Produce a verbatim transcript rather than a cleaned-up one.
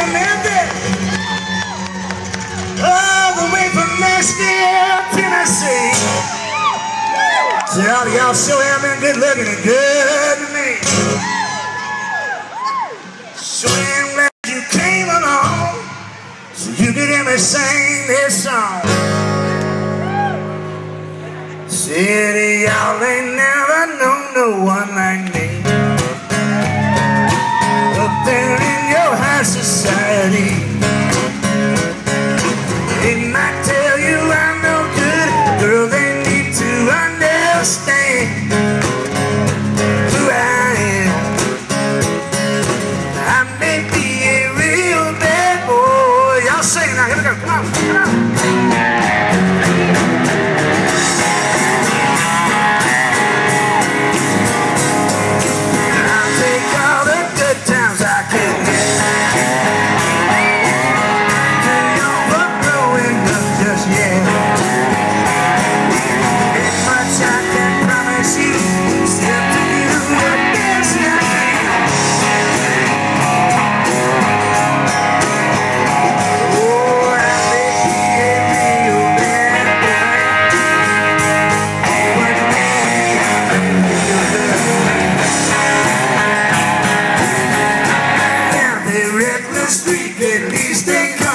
Memphis, all the way from Nashville, Tennessee. See, all of y'all sure have been good looking and good to me. So I'm glad you came along, so you could hear me sing this song. City, y'all ain't never known no one like me. Up there in your high society, they might tell you I'm no good. Girl, they need to understand who I am. I may be a real bad boy. Y'all sing now, here we go, come on, come on. Street, at least they come.